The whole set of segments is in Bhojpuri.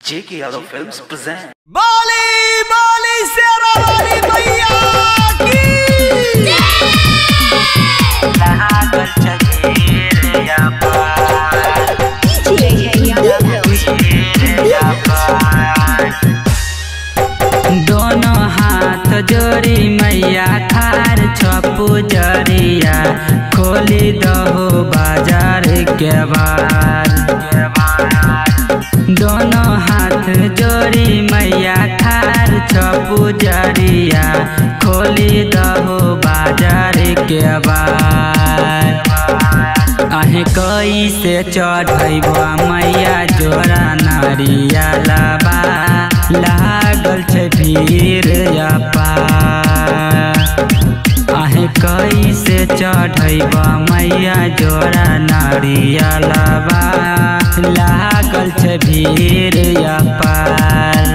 J.K. Yadav Films present. बोली बोली शेरा वाली मैया की लागल चगेर या पार, या पार। दोनों हाथ जोड़ी मैया खार छपू जरिया खोली दहो बाजार के बार। दोनों हाथ जोड़ी मैया खार छपू जरिया खोली दहो बाजार के बार। आहे कैसे चढ़ैबा मैया जोड़ा नारिया लाबा लागल छे भीड़ अपार। आहे कैसे चढ़ैबा मैया जोड़ा नारिया लाबा लागल छे भीड़ अपार।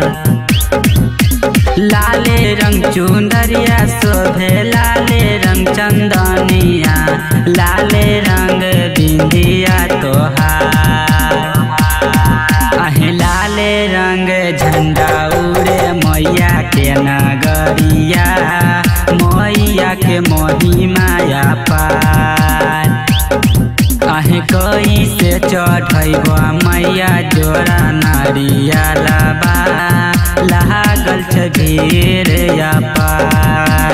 लाले रंग चुंदरिया शोभे लाले रंग चंदनिया लाले रंग बिंदिया तोहार। आहे लाले रंग झंडा उड़े मैया के नगरिया मैया के महिमाया पार। आहे कैसे चढ़ैबा मैया जोड़ा नारिया लाबा लागल छे भीड़ अपार।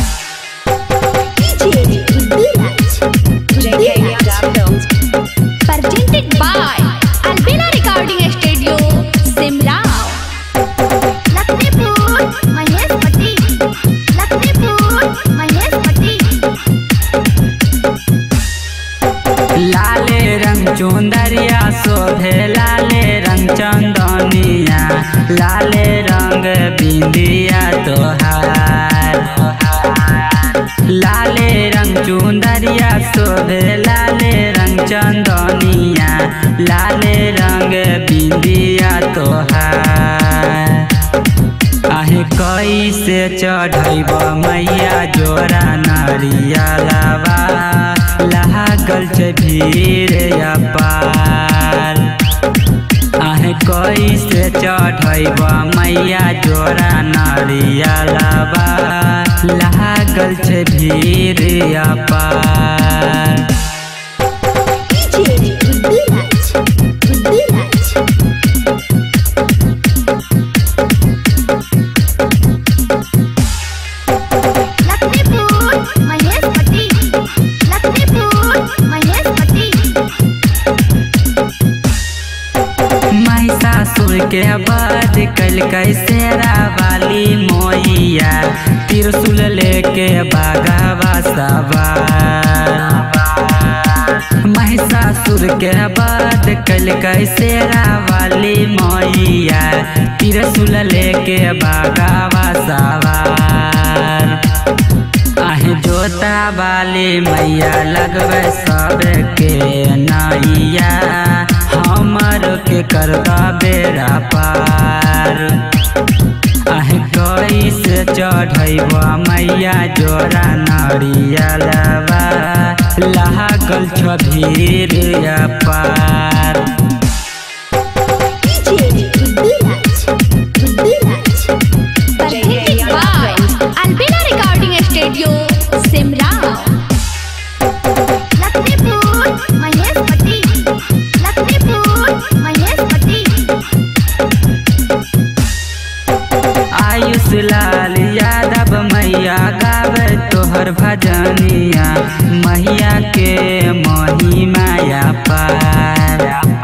Presented by Albina Recording Studio, Simla. Lakshmipur, Maheshpati. Lakshmipur, Maheshpati. लाले रंग चुंदरिया शोभे लाले रंग चंदनिया लाले रंग बिंदिया तोहार। लाले रंग चुंदरिया शोभे लाले रंग चंदनिया लाले रंग बिंदिया तोहार। आहे कैसे चढ़ैबा मैया जोड़ा नारिया लाबा लागल छे भीड़ अपार। आहे कैसे चढ़ैबा मैया जोड़ा नारिया लाबा लागल छे भीड़ अपार। महिषासुर के बाद कल कैसेरा वाली मोइया त्रिशूल लेके बाघवा सवार। महिषासुर के बाद कल कैसेरा वाली मोइया त्रिशूल लेके बाघवा सवार। आहे जोता वाली मैया लगवे सबके नैया हमर के करदा बेड़ा पार। आहे कैसे चढ़ैबा मैया जोड़ा नारिया लाबा लागल छे भीड़ अपार। Presented by Albina Recording Studio, Simla. Lakshmipur, Maheshpati. Lakshmipur, Maheshpati. आयुष लाल यादव मैया गावे तोहर भजनिया मैया के महिमाया पार।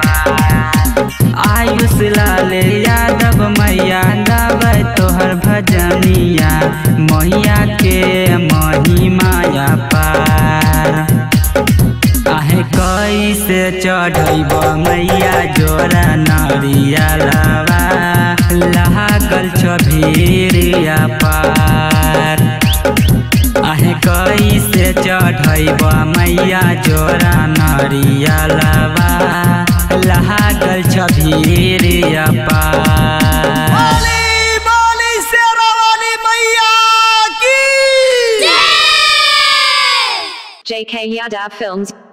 आयुष लाल यादव मैया गावे तोहर भजनिया मैया के महिमाया पार। आहे कैसे चढ़ैबा मैया जोड़ा नारिया लाबा लागल छे भीड़ अपार। आहे कैसे चढ़ैबा मैया जोड़ा नारिया लाबा लागल छे भीड़ अपार। बोली बोली शेरा वाली मैया की J.K. Yadav Films